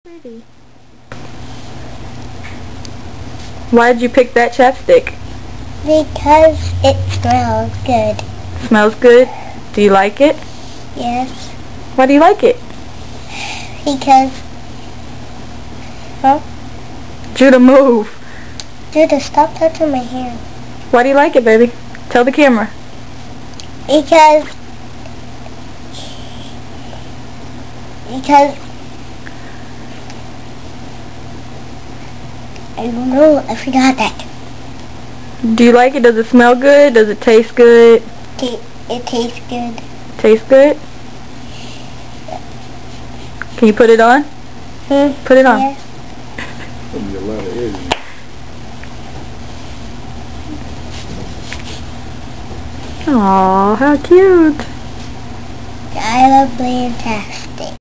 Pretty. Why did you pick that chapstick? Because it smells good. Smells good? Do you like it? Yes. Why do you like it? Because... Huh? Judah, move. Judah, stop touching my hair. Why do you like it, baby? Tell the camera. Because I don't know, I forgot that. Do you like it? Does it smell good? Does it taste good? It tastes good. Tastes good? Can you put it on? Put it on. Yes. Aw, how cute. I love Blamtastic.